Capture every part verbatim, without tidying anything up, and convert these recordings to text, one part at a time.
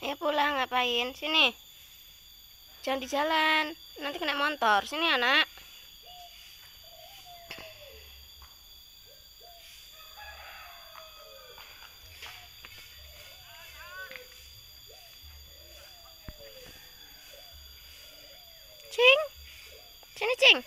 Ayo pulang, ngapain? Sini. Jangan di jalan. Nanti kena motor. Sini, anak. Cing. Sini, Cing.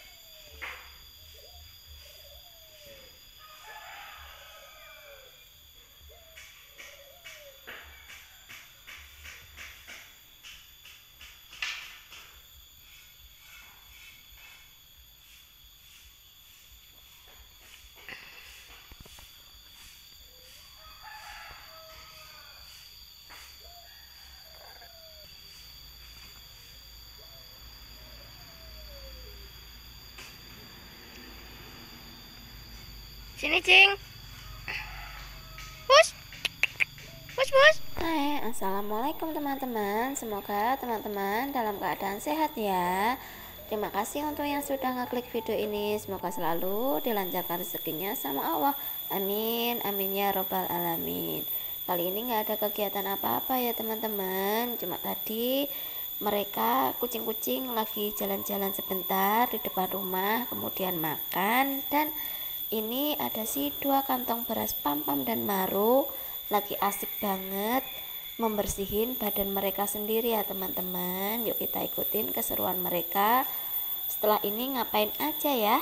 Sini, Cing. Bus. Bus, bus. Hai, assalamualaikum teman-teman. Semoga teman-teman dalam keadaan sehat ya. Terima kasih untuk yang sudah ngeklik video ini. Semoga selalu dilancarkan rezekinya sama Allah. Amin, amin ya robbal alamin. Kali ini nggak ada kegiatan apa-apa ya teman-teman. Cuma tadi mereka kucing-kucing lagi jalan-jalan sebentar di depan rumah, kemudian makan. Dan ini ada sih dua kantong beras Pam-Pam dan Maru lagi asik banget membersihin badan mereka sendiri ya teman-teman. Yuk kita ikutin keseruan mereka setelah ini ngapain aja ya.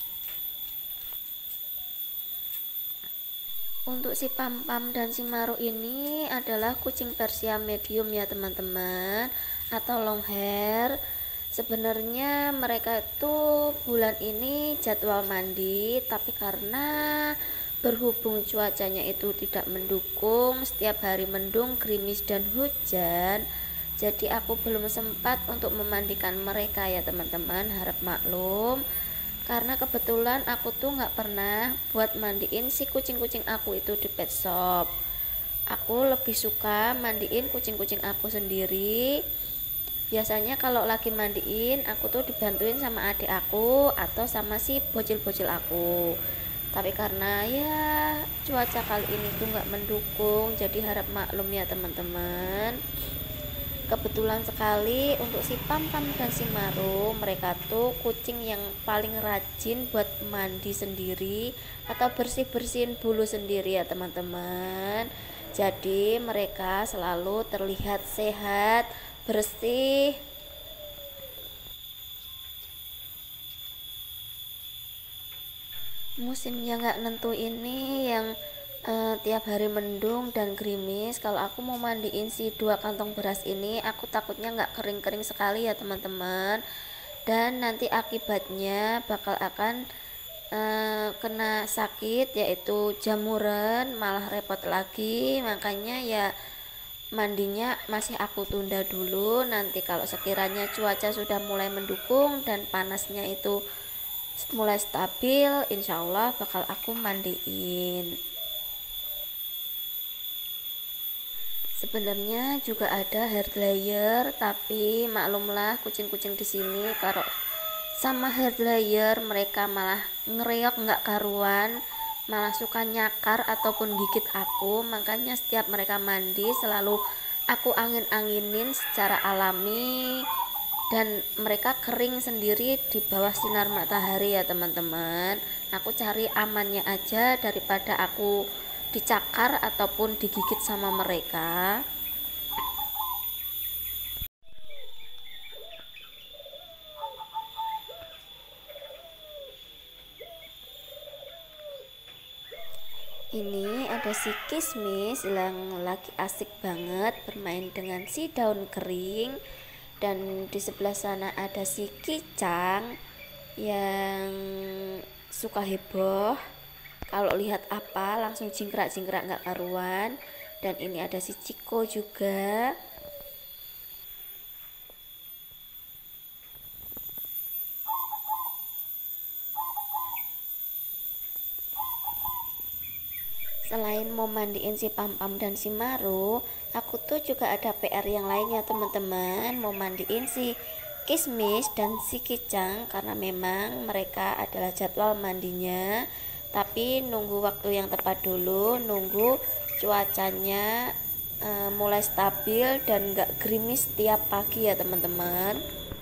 Untuk si Pam-Pam dan si Maru ini adalah kucing Persia medium ya teman-teman, atau long hair. Sebenarnya mereka itu bulan ini jadwal mandi, tapi karena berhubung cuacanya itu tidak mendukung, setiap hari mendung, gerimis dan hujan, jadi aku belum sempat untuk memandikan mereka ya teman-teman. Harap maklum, karena kebetulan aku tuh nggak pernah buat mandiin si kucing-kucing aku itu di pet shop. Aku lebih suka mandiin kucing-kucing aku sendiri. Biasanya kalau lagi mandiin aku tuh dibantuin sama adik aku atau sama si bocil-bocil aku. Tapi karena ya cuaca kali ini tuh nggak mendukung, jadi harap maklum ya teman-teman. Kebetulan sekali untuk si Pam-Pam dan si Maru, mereka tuh kucing yang paling rajin buat mandi sendiri atau bersih-bersihin bulu sendiri ya teman-teman. Jadi mereka selalu terlihat sehat, bersih. Musimnya nggak nentu ini yang uh, tiap hari mendung dan gerimis. Kalau aku mau mandiin si dua kantong beras ini, aku takutnya nggak kering-kering sekali ya teman-teman, dan nanti akibatnya bakal akan uh, kena sakit, yaitu jamuran, malah repot lagi. Makanya ya mandinya masih aku tunda dulu. Nanti kalau sekiranya cuaca sudah mulai mendukung dan panasnya itu mulai stabil, insya Allah bakal aku mandiin. Sebenarnya juga ada hair dryer, tapi maklumlah kucing-kucing di sini kalau sama hair dryer mereka malah ngereok nggak karuan, malah suka nyakar ataupun gigit aku. Makanya setiap mereka mandi selalu aku angin-anginin secara alami, dan mereka kering sendiri di bawah sinar matahari ya teman-teman. Aku cari amannya aja daripada aku dicakar ataupun digigit sama mereka. Ini ada si Kismis yang lagi asik banget bermain dengan si daun kering. Dan di sebelah sana ada si Kicang yang suka heboh. Kalau lihat apa langsung jingkrak-jingkrak nggak karuan. Dan ini ada si Ciko juga. Selain mau mandiin si Pam-Pam dan si Maru, aku tuh juga ada P R yang lainnya teman-teman. Mau mandiin si Kismis dan si Kicang karena memang mereka adalah jadwal mandinya. Tapi nunggu waktu yang tepat dulu, nunggu cuacanya uh, mulai stabil dan gak gerimis tiap pagi ya teman-teman.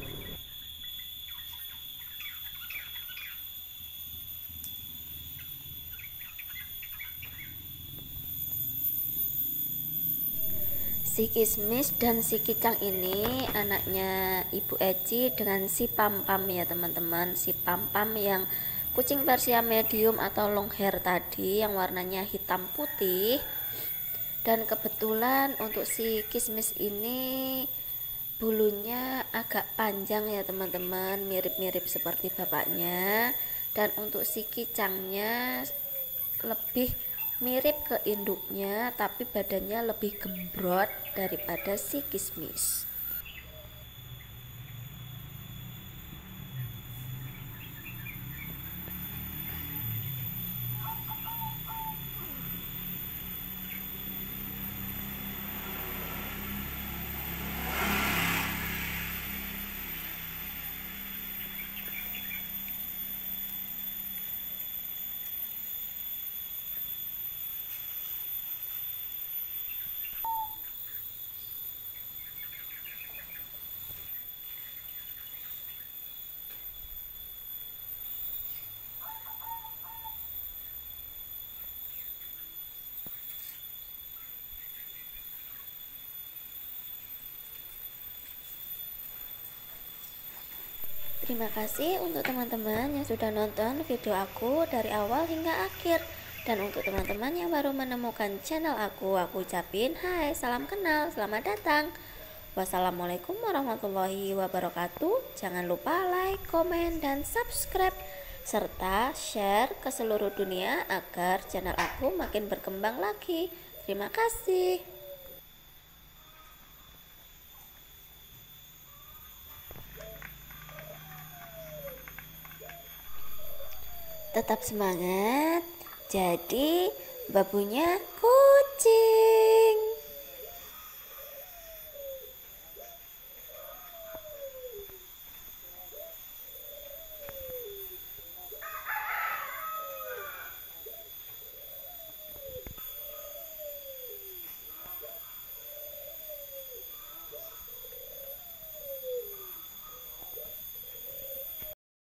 Si Kismis dan si Kikang ini anaknya Ibu Eci dengan si Pampam ya teman-teman. Si Pampam yang kucing Persia medium atau long hair tadi yang warnanya hitam putih. Dan kebetulan untuk si Kismis ini bulunya agak panjang ya teman-teman, mirip-mirip seperti bapaknya. Dan untuk si Kicangnya lebih mirip ke induknya, tapi badannya lebih gembrot daripada si Kismis. Terima kasih untuk teman-teman yang sudah nonton video aku dari awal hingga akhir. Dan untuk teman-teman yang baru menemukan channel aku, aku ucapin hai, salam kenal, selamat datang. Wassalamualaikum warahmatullahi wabarakatuh. Jangan lupa like, komen, dan subscribe serta share ke seluruh dunia agar channel aku makin berkembang lagi. Terima kasih. Tetap semangat, jadi babunya kucing.